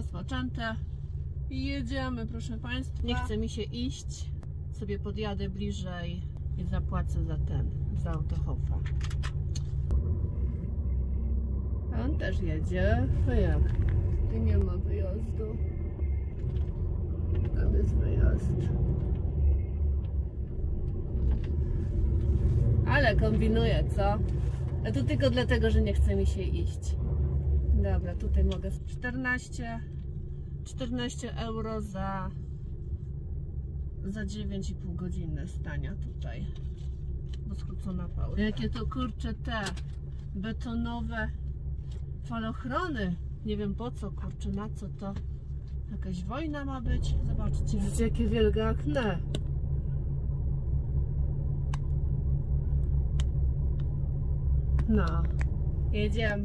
rozpoczęte i jedziemy, proszę Państwa. Nie chce mi się iść, sobie podjadę bliżej i zapłacę za autohofa. A on też jedzie. No jak? Tu nie ma wyjazdu. Tam jest wyjazd. Ale kombinuję, co? A to tylko dlatego, że nie chce mi się iść. Dobra, tutaj mogę 14 euro za 9,5 godziny stania tutaj. Bo skrócona pauza. Jakie to kurcze te betonowe falochrony. Nie wiem po co, kurczę, na co to. Jakaś wojna ma być. Zobaczcie, widzicie jakie wielkie okno. No, jedziemy.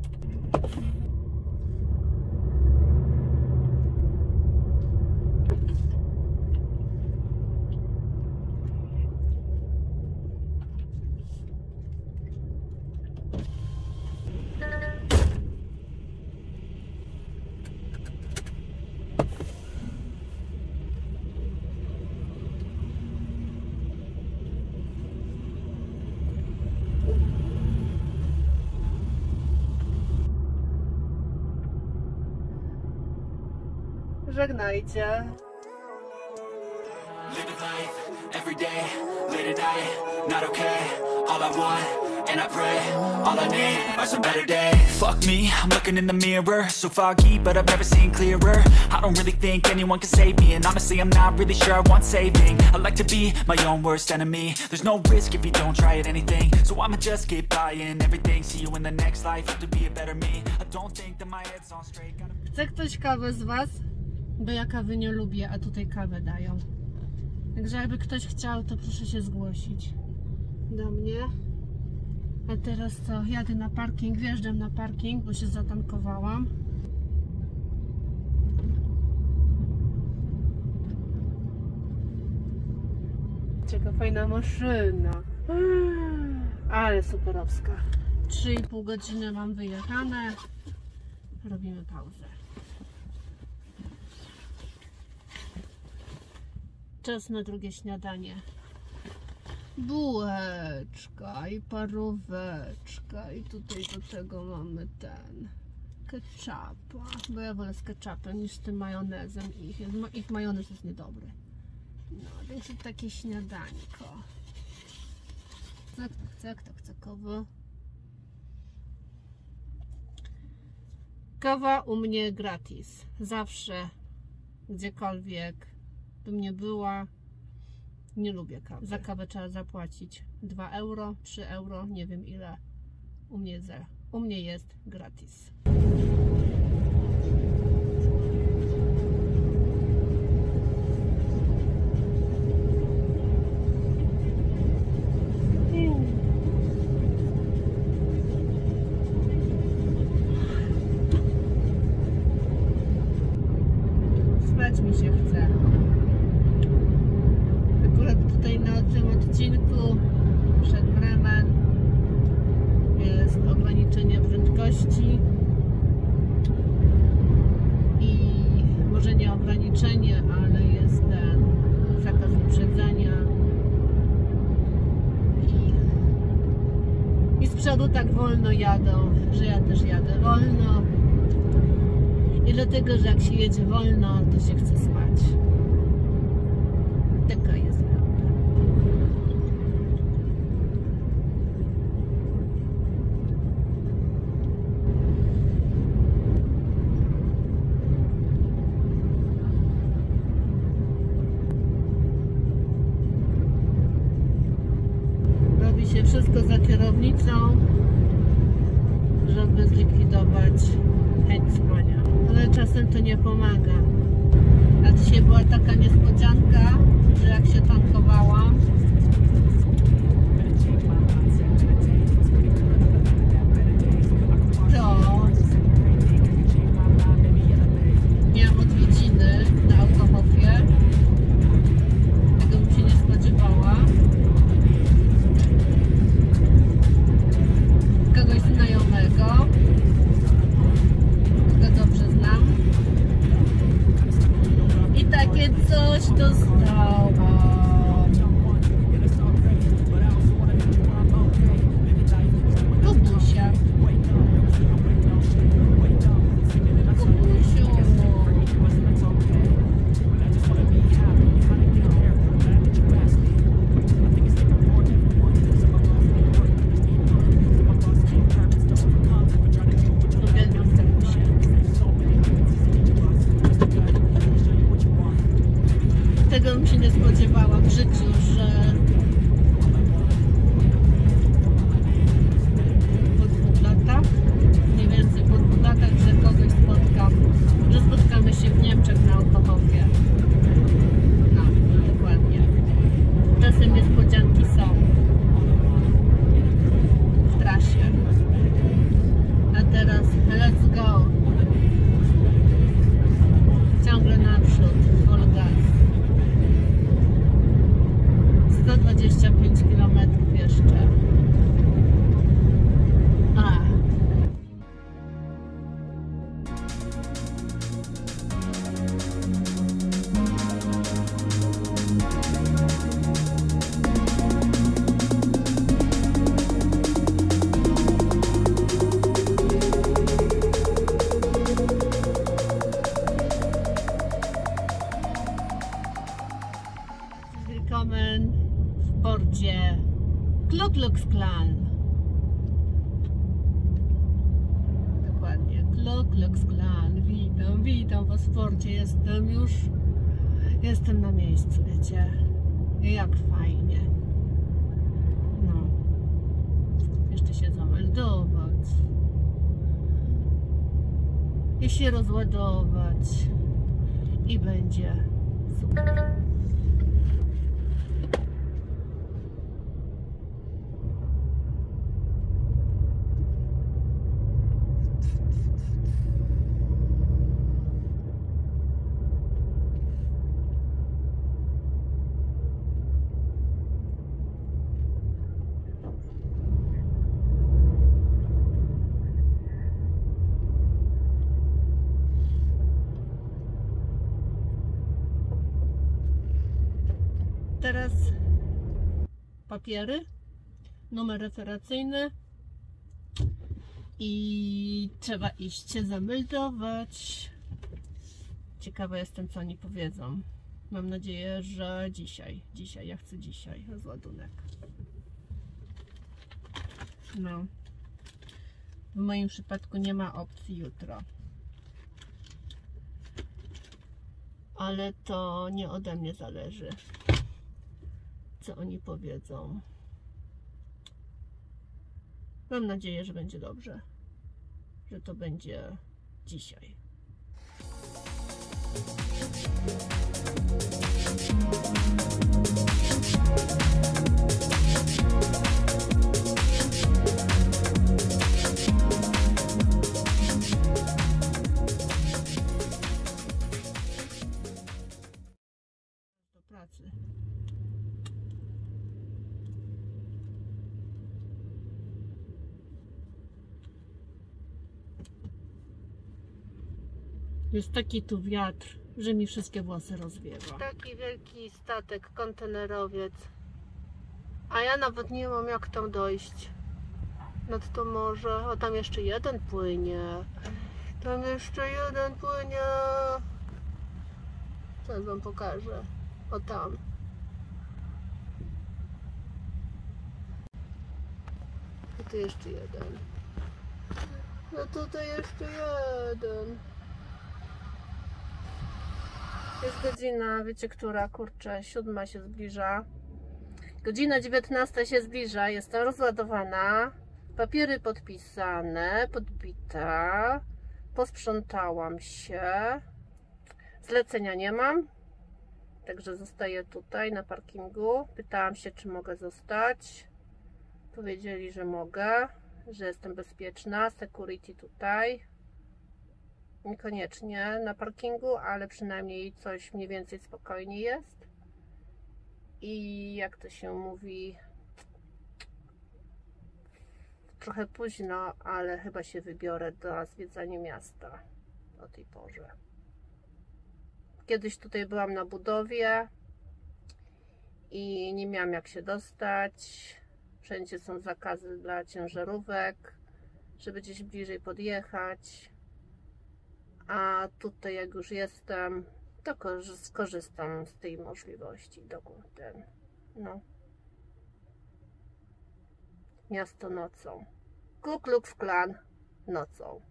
Żegnajcie. Living life every day, late at night, not okay. All I want, and I pray, all I need are some better days. Fuck me, I'm looking in the mirror, so foggy, but I've never seen clearer. I don't really think anyone can save me, and honestly I'm not really sure I want saving. I like to be my own worst enemy. There's no risk if you don't try at anything, so I'ma just keep buying everything. See you in the next life, have to be a better me. I don't think that my head's on straight. Chce ktoś kawę z Was? Bo ja kawy nie lubię, a tutaj kawę dają. Także jakby ktoś chciał, to proszę się zgłosić do mnie. A teraz co? Jadę na parking, wjeżdżam na parking, bo się zatankowałam. Jaka fajna maszyna. Ale superowska. 3,5 godziny mam wyjechane. Robimy pauzę. Czas na drugie śniadanie. Bułeczka i paróweczka i tutaj do tego mamy ketchupa, bo ja wolę z ketchupem niż z tym majonezem. Ich majonez jest niedobry. No, więc takie śniadanko. Kto chce kawę? Kawa u mnie gratis. Zawsze, gdziekolwiek bym nie była, nie lubię kawy. Za kawę trzeba zapłacić 2 euro, 3 euro, nie wiem ile. U mnie jest gratis. Spać mi się chce. Akurat tutaj na tym odcinku przed Bremen jest ograniczenie prędkości i może nie ograniczenie, ale jest ten zakaz wyprzedzania i z przodu tak wolno jadą, że ja też jadę wolno i dlatego, że jak się jedzie wolno, to się chce spać. Taka jest prawda. Robi się wszystko za kierownicą, żeby zlikwidować chęć spania. Ale czasem to nie pomaga. A dzisiaj była taka niespodzianka, że jak się tankowałam, to miałam odwiedziny na autohofie. Tego bym się nie spodziewała. Kogoś znajomego, kogo dobrze znam. transporcie, jestem na miejscu, wiecie, jak fajnie. No, jeszcze się zameldować i się rozładować i będzie super. Teraz papiery, numer referencyjny i trzeba iść się zameldować. Ciekawa jestem, co oni powiedzą. Mam nadzieję, że dzisiaj, ja chcę dzisiaj rozładunek. No, w moim przypadku nie ma opcji jutro. Ale to nie ode mnie zależy, co oni powiedzą. Mam nadzieję, że będzie dobrze, że to będzie dzisiaj. Do pracy. Jest taki tu wiatr, że mi wszystkie włosy rozwiewa. Taki wielki statek, kontenerowiec. A ja nawet nie mam jak tam dojść. Nad to morze. O, tam jeszcze jeden płynie. Tam jeszcze jeden płynie. Teraz wam pokażę. O, tam. I tu jeszcze jeden. No tutaj jeszcze jeden. Jest godzina, wiecie która, kurczę, 7 się zbliża. Godzina 19 się zbliża, jestem rozładowana. Papiery podpisane, podbita. Posprzątałam się. Zlecenia nie mam. Także zostaję tutaj na parkingu. Pytałam się, czy mogę zostać. Powiedzieli, że mogę, że jestem bezpieczna. Security tutaj. Niekoniecznie na parkingu, ale przynajmniej coś mniej więcej spokojnie jest. I jak to się mówi, trochę późno, ale chyba się wybiorę do zwiedzania miasta o tej porze. Kiedyś tutaj byłam na budowie i nie miałam jak się dostać. Wszędzie są zakazy dla ciężarówek, żeby gdzieś bliżej podjechać. A tutaj jak już jestem, to skorzystam z tej możliwości. No. Miasto nocą. Ku Klux Klan nocą.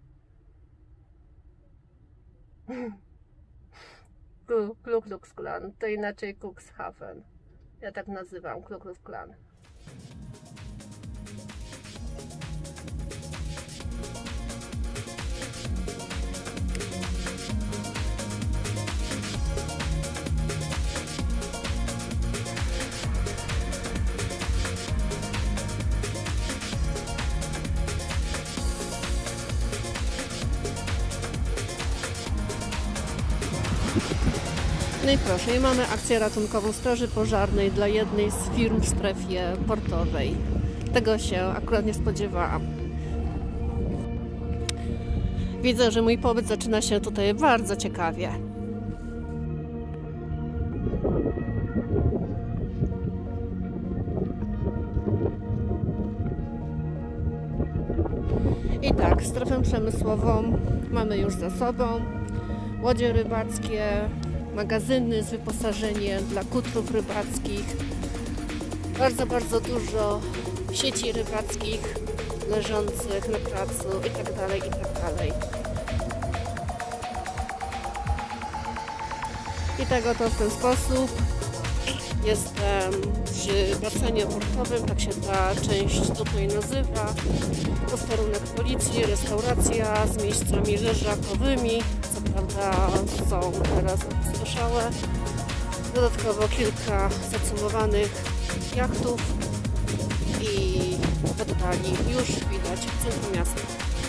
Ku Klux Klan, to inaczej Cuxhaven. Ja tak nazywam, Ku Klux Klan. No i proszę, i mamy akcję ratunkową Straży Pożarnej dla jednej z firm w strefie portowej. Tego się akurat nie spodziewałam. Widzę, że mój pobyt zaczyna się tutaj bardzo ciekawie. I tak, strefę przemysłową mamy już za sobą. Łodzie rybackie, magazyny z wyposażeniem dla kutrów rybackich. Bardzo dużo sieci rybackich leżących na placu i tak dalej, i tak dalej. I tak oto w ten sposób jestem przy basenie portowym, tak się ta część tutaj nazywa. Posterunek policji, restauracja z miejscami leżakowymi, co prawda są teraz opustoszałe. Dodatkowo kilka zacumowanych jachtów i w oddali już widać centrum miasta.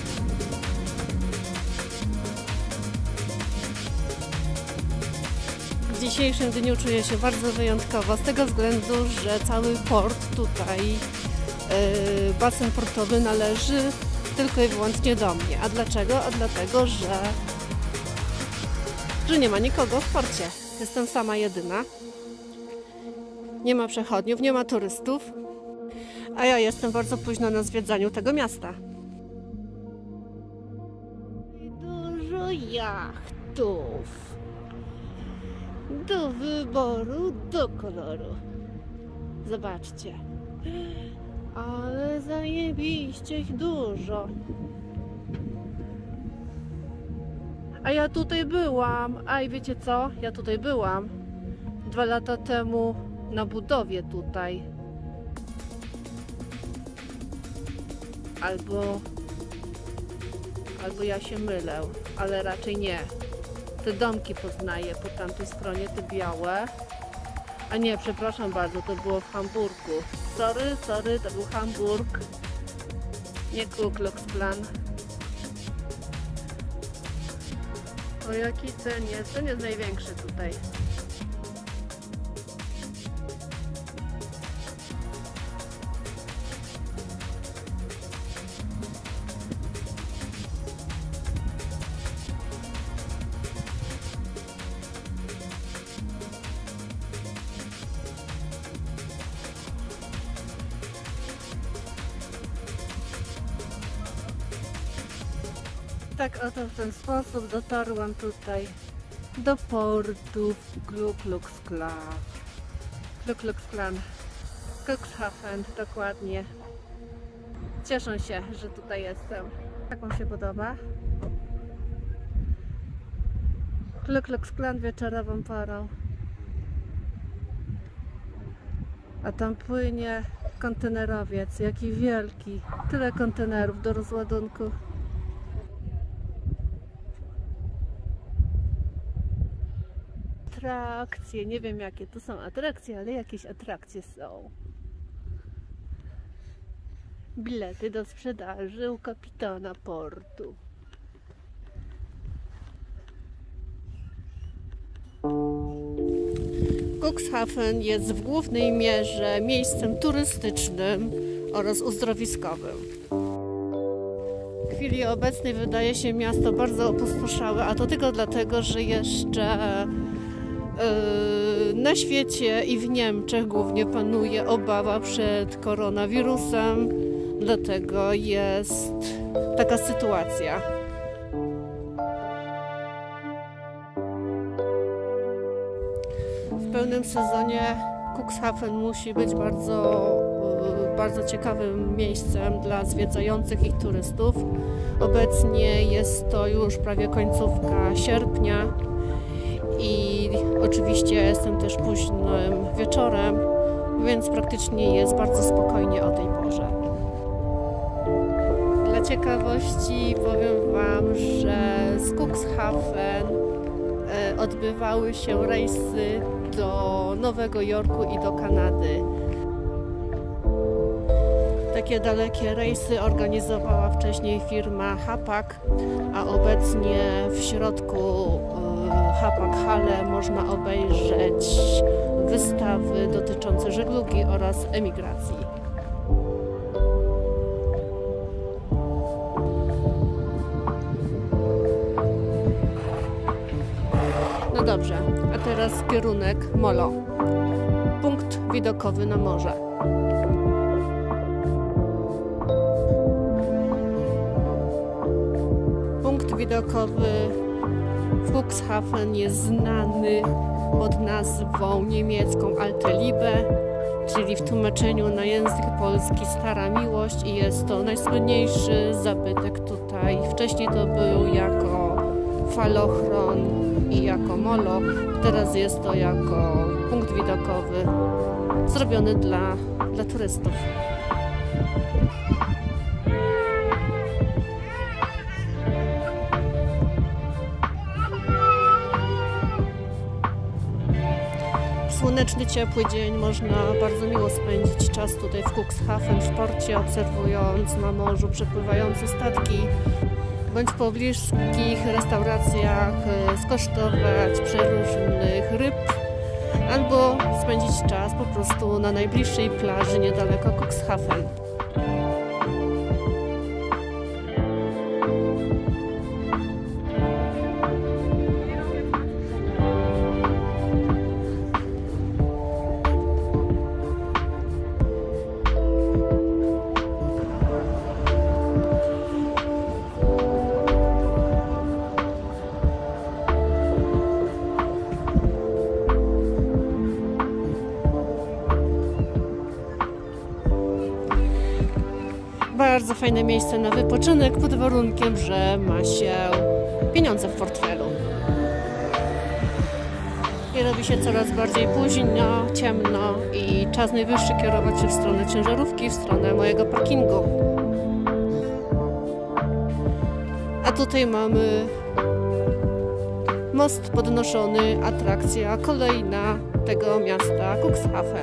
W dzisiejszym dniu czuję się bardzo wyjątkowo z tego względu, że cały port tutaj, basen portowy należy tylko i wyłącznie do mnie. A dlaczego? A dlatego, że nie ma nikogo w porcie. Jestem sama jedyna. Nie ma przechodniów, nie ma turystów, a ja jestem bardzo późno na zwiedzaniu tego miasta. Dużo jachtów. Do wyboru, do koloru. Zobaczcie. Ale zajebiście ich dużo. A ja tutaj byłam. A i wiecie co? Ja tutaj byłam 2 lata temu na budowie tutaj. Albo ja się mylę, ale raczej nie. Te domki poznaję po tamtej stronie, te białe. A nie, przepraszam bardzo, to było w Hamburgu. Sorry, to był Hamburg. Nie Ku Klux Klan. O, jaki ten jest? Ten jest największy tutaj. Tak oto w ten sposób dotarłam tutaj do portu Ku Klux Klan. Ku Klux Klan. Cuxhaven, dokładnie. Cieszę się, że tutaj jestem. Jak wam się podoba? Ku Klux Klan wieczorową porą. A tam płynie kontenerowiec, jaki wielki. Tyle kontenerów do rozładunku. Atrakcje, nie wiem jakie to są atrakcje, ale jakieś atrakcje są. Bilety do sprzedaży u kapitana portu. Cuxhaven jest w głównej mierze miejscem turystycznym oraz uzdrowiskowym. W chwili obecnej wydaje się miasto bardzo opustoszałe, a to tylko dlatego, że jeszcze na świecie i w Niemczech głównie panuje obawa przed koronawirusem, dlatego jest taka sytuacja. W pełnym sezonie Cuxhaven musi być bardzo ciekawym miejscem dla zwiedzających i turystów. Obecnie jest to już prawie końcówka sierpnia. I oczywiście jestem też późnym wieczorem, więc praktycznie jest bardzo spokojnie o tej porze. Dla ciekawości powiem wam, że z Cuxhaven odbywały się rejsy do Nowego Jorku i do Kanady. Takie dalekie rejsy organizowała wcześniej firma Hapag, a obecnie w środku Hapag Halle można obejrzeć wystawy dotyczące żeglugi oraz emigracji. No dobrze, a teraz kierunek Molo. Punkt widokowy na morze. Punkt widokowy w Cuxhaven jest znany pod nazwą niemiecką Alte Liebe, czyli w tłumaczeniu na język polski Stara Miłość, i jest to najsłynniejszy zabytek tutaj. Wcześniej to był jako falochron i jako molo. Teraz jest to jako punkt widokowy zrobiony dla turystów. Słoneczny, ciepły dzień, można bardzo miło spędzić czas tutaj w Cuxhaven w porcie, obserwując na morzu przepływające statki, bądź w pobliskich restauracjach skosztować przeróżnych ryb, albo spędzić czas po prostu na najbliższej plaży niedaleko Cuxhaven. Bardzo fajne miejsce na wypoczynek, pod warunkiem, że ma się pieniądze w portfelu. I robi się coraz bardziej późno, ciemno i czas najwyższy kierować się w stronę ciężarówki, w stronę mojego parkingu. A tutaj mamy most podnoszony, atrakcja kolejna tego miasta Cuxhaven.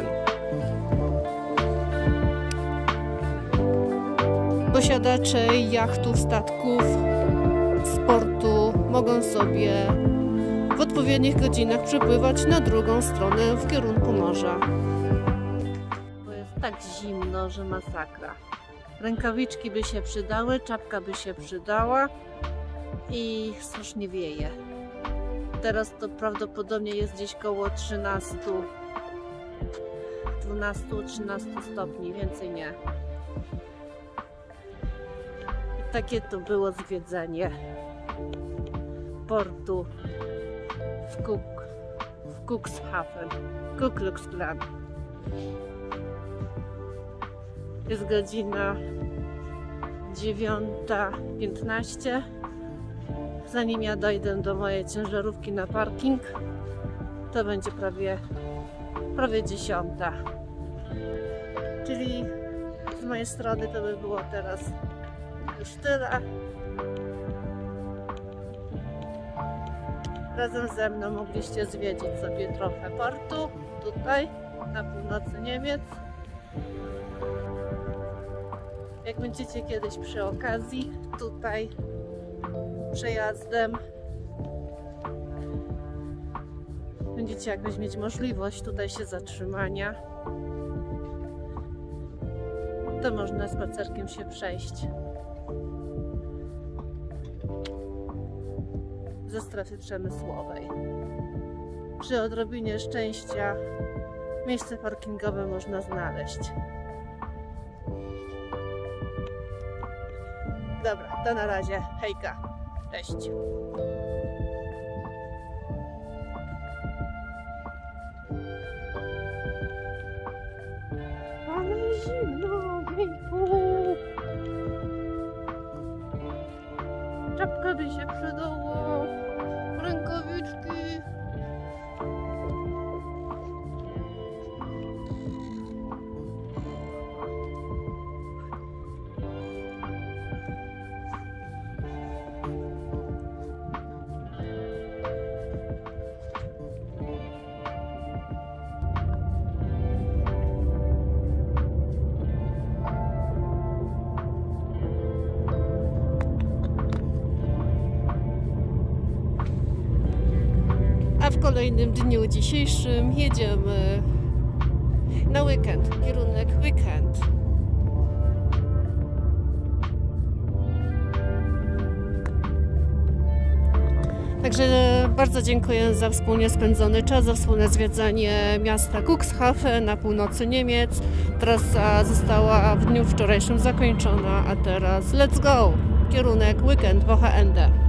Posiadacze jachtów, statków, sportu mogą sobie w odpowiednich godzinach przepływać na drugą stronę w kierunku morza. Bo jest tak zimno, że masakra. Rękawiczki by się przydały, czapka by się przydała i strasznie wieje. Teraz to prawdopodobnie jest gdzieś koło 12-13 stopni, więcej nie. Takie to było zwiedzanie portu w Cuxhaven, Ku Klux Klan. Jest godzina 9:15. Zanim ja dojdę do mojej ciężarówki na parking, to będzie prawie 10. Czyli z mojej strony to by było teraz już tyle. Razem ze mną mogliście zwiedzić sobie trochę portu, tutaj na północy Niemiec. Jak będziecie kiedyś przy okazji tutaj przejazdem, będziecie jakoś mieć możliwość tutaj się zatrzymania, to można spacerkiem się przejść ze strefy przemysłowej. Przy odrobinie szczęścia miejsce parkingowe można znaleźć. Dobra, to na razie. Hejka. Cześć. Ale zimno, hejku. Czapka by się przydała, rękawiczki. A w kolejnym dniu dzisiejszym jedziemy na weekend, kierunek weekend. Także bardzo dziękuję za wspólnie spędzony czas, za wspólne zwiedzanie miasta Cuxhaven na północy Niemiec. Trasa została w dniu wczorajszym zakończona, a teraz let's go! Kierunek weekend, Wochenende.